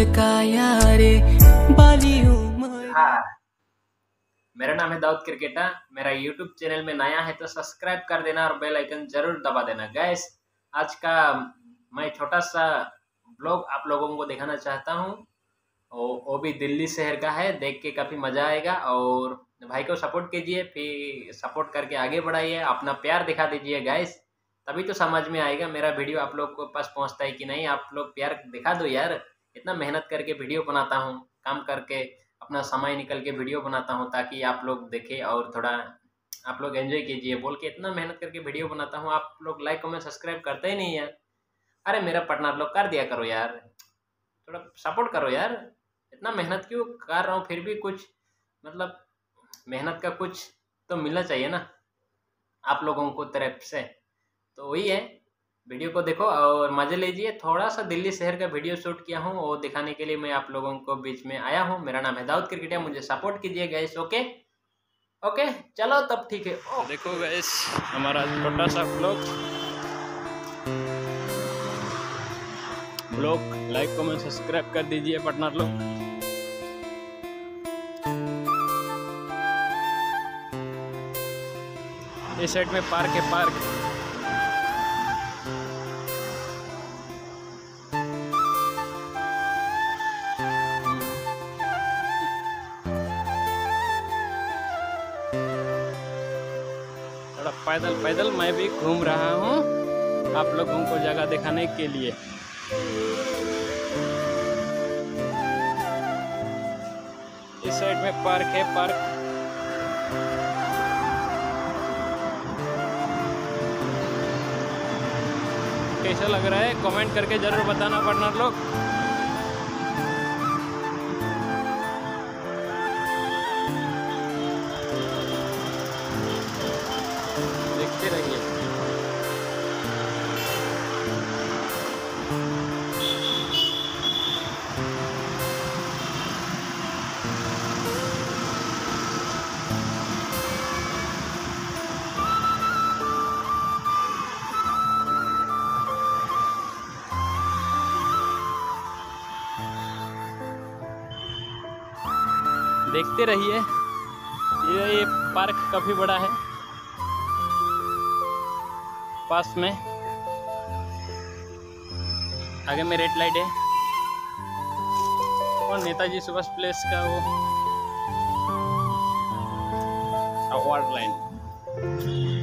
का यारे बाली उम्र। हाँ, मेरा नाम है दाऊद क्रिकेटा। मेरा यूट्यूब चैनल में नया है तो सब्सक्राइब कर देना और बेल आइकन जरूर दबा देना। गैस, आज का मैं छोटा सा ब्लॉग आप लोगों को दिखाना चाहता हूँ। वो भी दिल्ली शहर का है, देख के काफ़ी मज़ा आएगा। और भाई को सपोर्ट कीजिए, फिर सपोर्ट करके आगे बढ़ाइए, अपना प्यार दिखा दीजिए गैस, तभी तो समझ में आएगा मेरा वीडियो आप लोग को पास पहुँचता है कि नहीं। आप लोग प्यार दिखा दो यार, इतना मेहनत करके वीडियो बनाता हूँ, काम करके अपना समय निकल के वीडियो बनाता हूँ ताकि आप लोग देखें और थोड़ा आप लोग एंजॉय कीजिए बोल के इतना मेहनत करके वीडियो बनाता हूँ। आप लोग लाइक कमेंट सब्सक्राइब करते ही नहीं यार। अरे मेरा पार्टनर लोग कर दिया करो यार, थोड़ा सपोर्ट करो यार। इतना मेहनत क्यों कर रहा हूँ, फिर भी कुछ मतलब मेहनत का कुछ तो मिलना चाहिए ना आप लोगों को तरफ से। तो वही है, वीडियो को देखो और मज़े लीजिए। थोड़ा सा दिल्ली शहर का वीडियो शूट किया हूँ, वो दिखाने के लिए मैं आप लोगों को बीच में आया हूँ। मेरा नाम है दाऊद क्रिकेटिया, मुझे सपोर्ट कीजिए गैस। ओके ओके, चलो तब ठीक है। देखो गैस, हमारा छोटा सा ब्लॉग लाइक कमेंट सब्सक्राइब कर दीजिए पार्टनर लोग। इस साइड में पार्क है, पार्क। थोड़ा पैदल पैदल मैं भी घूम रहा हूँ आप लोगों को जगह दिखाने के लिए। इस साइड में पार्क है, पार्क। कैसा लग रहा है कमेंट करके जरूर बताना पार्टनर लोग। देखते रहिए। देखते रहिए। ये पार्क काफी बड़ा है, पास में आगे में रेड लाइट है और नेताजी सुभाष प्लेस का वो अवार्ड लाइन।